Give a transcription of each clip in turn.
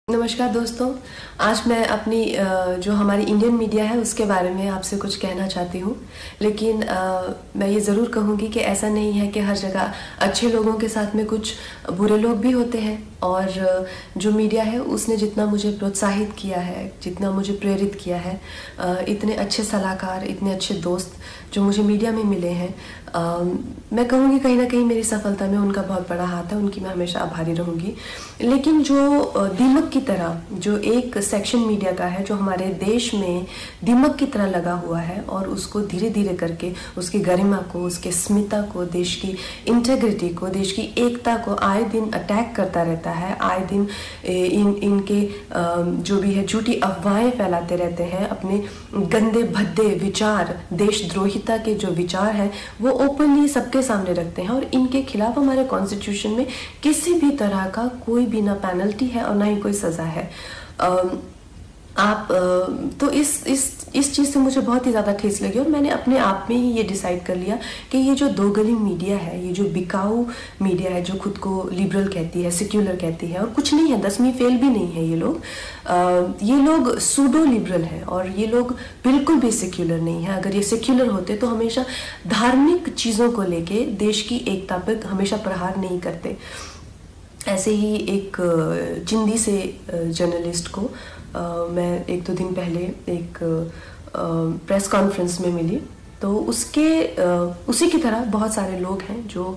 नमस्कार दोस्तों। आज मैं अपनी जो हमारी इंडियन मीडिया है उसके बारे में आपसे कुछ कहना चाहती हूँ। लेकिन मैं ये ज़रूर कहूँगी कि ऐसा नहीं है कि हर जगह अच्छे लोगों के साथ में कुछ बुरे लोग भी होते हैं। और जो मीडिया है उसने जितना मुझे प्रोत्साहित किया है, जितना मुझे प्रेरित किया है, इतने अच्छे सलाहकार, इतने अच्छे दोस्त जो मुझे मीडिया में मिले हैं, मैं कहूँगी कहीं ना कहीं मेरी सफलता में उनका बहुत बड़ा हाथ है। उनकी मैं हमेशा आभारी रहूँगी। लेकिन जो दीमक की तरह जो एक सेक्शन मीडिया का है जो हमारे देश में दीमक की तरह लगा हुआ है और उसको धीरे धीरे करके उसकी गरिमा को, उसके अस्मिता को, देश की इंटेग्रिटी को, देश की एकता को आए दिन अटैक करता रहता है। आए दिन इनके जो भी है झूठी अफवाहें फैलाते रहते हैं। अपने गंदे भद्दे विचार, देशद्रोहिता के जो विचार हैं वो ओपनली सबके सामने रखते हैं। और इनके खिलाफ हमारे कॉन्स्टिट्यूशन में किसी भी तरह का कोई भी ना पेनल्टी है और ना ही कोई सजा है। तो इस चीज़ से मुझे बहुत ही ज़्यादा ठेस लगी और मैंने अपने आप में ही ये डिसाइड कर लिया कि ये जो दो गली मीडिया है, ये जो बिकाऊ मीडिया है जो खुद को लिबरल कहती है, सेक्युलर कहती है, और कुछ नहीं है, 10वीं फेल भी नहीं है ये लोग सूडो लिबरल हैं और ये लोग बिल्कुल भी सेक्युलर नहीं है। अगर ये सेक्युलर होते तो हमेशा धार्मिक चीज़ों को लेके देश की एकता पर हमेशा प्रहार नहीं करते। ऐसे ही एक चिंदी से जर्नलिस्ट को मैं एक दो दिन पहले एक प्रेस कॉन्फ्रेंस में मिली। तो उसी की तरह बहुत सारे लोग हैं जो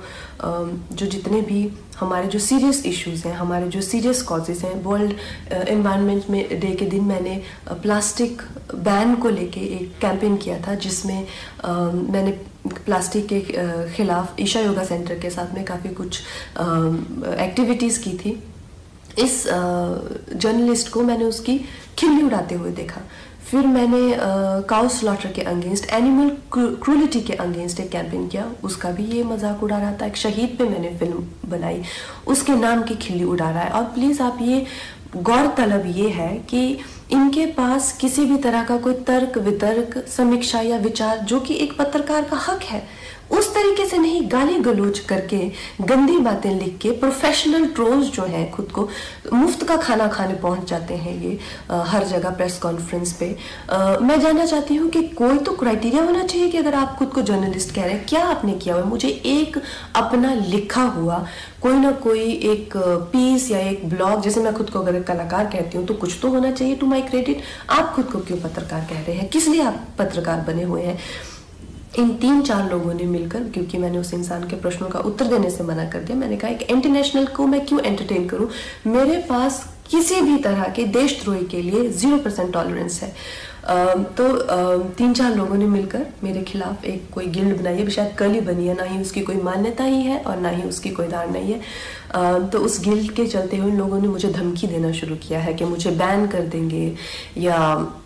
जितने भी हमारे जो सीरियस इश्यूज़ हैं, हमारे जो सीरियस कॉजेज़ हैं। वर्ल्ड एनवायरनमेंट में डे के दिन मैंने प्लास्टिक बैन को लेके एक कैंपेन किया था जिसमें मैंने प्लास्टिक के खिलाफ ईशा योगा सेंटर के साथ में काफ़ी कुछ एक्टिविटीज़ की थी। इस जर्नलिस्ट को मैंने उसकी खिल्ली उड़ाते हुए देखा। फिर मैंने काउ स्लॉटर के अगेंस्ट, एनिमल क्रूलिटी के अगेंस्ट एक कैंपेन किया, उसका भी ये मजाक उड़ा रहा था। एक शहीद पे मैंने फिल्म बनाई, उसके नाम की खिल्ली उड़ा रहा है। और प्लीज़ आप ये गौरतलब ये है कि इनके पास किसी भी तरह का कोई तर्क वितर्क, समीक्षा या विचार जो कि एक पत्रकार का हक है, उस तरीके से नहीं गाली गलौज करके, गंदी बातें लिख के प्रोफेशनल ट्रोल्स जो हैं खुद को मुफ्त का खाना खाने पहुंच जाते हैं ये हर जगह प्रेस कॉन्फ्रेंस पे। मैं जानना चाहती हूँ कि कोई तो क्राइटेरिया होना चाहिए कि अगर आप खुद को जर्नलिस्ट कह रहे हैं, क्या आपने किया हुआ है? मुझे एक अपना लिखा हुआ कोई ना कोई एक पीस या एक ब्लॉग, जैसे मैं खुद को अगर कलाकार कहती हूँ तो कुछ तो होना चाहिए टू माई क्रेडिट। आप खुद को क्यों पत्रकार कह रहे हैं? किस लिए आप पत्रकार बने हुए हैं? इन 3-4 लोगों ने मिलकर, क्योंकि मैंने उस इंसान के प्रश्नों का उत्तर देने से मना कर दिया, मैंने कहा एक इंटरनेशनल को मैं क्यों एंटरटेन करूं? मेरे पास किसी भी तरह के देशद्रोही के लिए 0% टॉलरेंस है। तो 3-4 लोगों ने मिलकर मेरे खिलाफ एक कोई गिल्ड बनाई है, शायद कल ही बनी है, ना ही उसकी कोई मान्यता ही है और ना ही उसकी कोई धारणा ही है। तो उस गिल्ड के चलते हुए लोगों ने मुझे धमकी देना शुरू किया है कि मुझे बैन कर देंगे या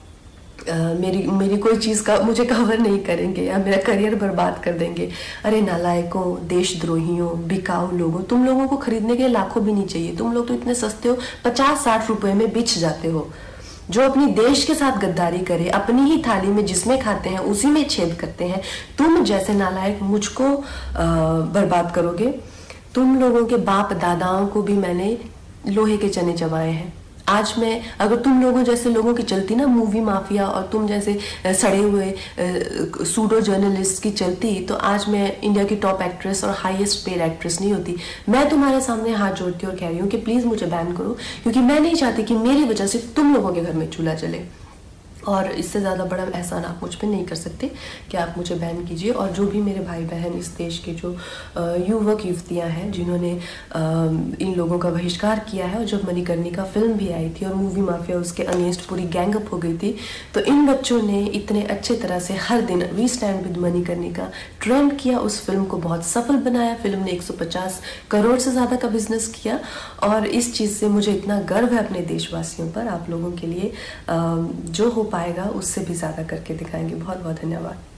मेरी कोई चीज़ का मुझे कवर नहीं करेंगे या मेरा करियर बर्बाद कर देंगे। अरे नालायकों, देशद्रोहियों, बिकाऊ लोगों, तुम लोगों को खरीदने के लाखों भी नहीं चाहिए। तुम लोग तो इतने सस्ते हो, 50-60 रुपए में बिछ जाते हो। जो अपनी देश के साथ गद्दारी करे, अपनी ही थाली में जिसमें खाते हैं उसी में छेद करते हैं, तुम जैसे नालायक मुझको बर्बाद करोगे। तुम लोगों के बाप दादाओं को भी मैंने लोहे के चने चबाए हैं। आज मैं अगर तुम लोगों जैसे लोगों की चलती ना मूवी माफिया, और तुम जैसे सड़े हुए सूडो जर्नलिस्ट की चलती, तो आज मैं इंडिया की टॉप एक्ट्रेस और हाईएस्ट पेड एक्ट्रेस नहीं होती। मैं तुम्हारे सामने हाथ जोड़ती और कह रही हूँ कि प्लीज़ मुझे बैन करो, क्योंकि मैं नहीं चाहती कि मेरी वजह से तुम लोगों के घर में चूल्हा जले। और इससे ज़्यादा बड़ा एहसान आप मुझ पे नहीं कर सकते कि आप मुझे बैन कीजिए। और जो भी मेरे भाई बहन इस देश के जो युवक युवतियाँ हैं जिन्होंने इन लोगों का बहिष्कार किया है, और जब मणिकर्णिका फिल्म भी आई थी और मूवी माफिया उसके अगेंस्ट पूरी गैंगअप हो गई थी, तो इन बच्चों ने इतने अच्छे तरह से हर दिन we stand with Manikarnika trend किया, उस फिल्म को बहुत सफल बनाया। फिल्म ने 150 करोड़ से ज़्यादा का बिजनेस किया। और इस चीज़ से मुझे इतना गर्व है अपने देशवासियों पर। आप लोगों के लिए जो हो पाएगा उससे भी ज़्यादा करके दिखाएंगे। बहुत बहुत धन्यवाद।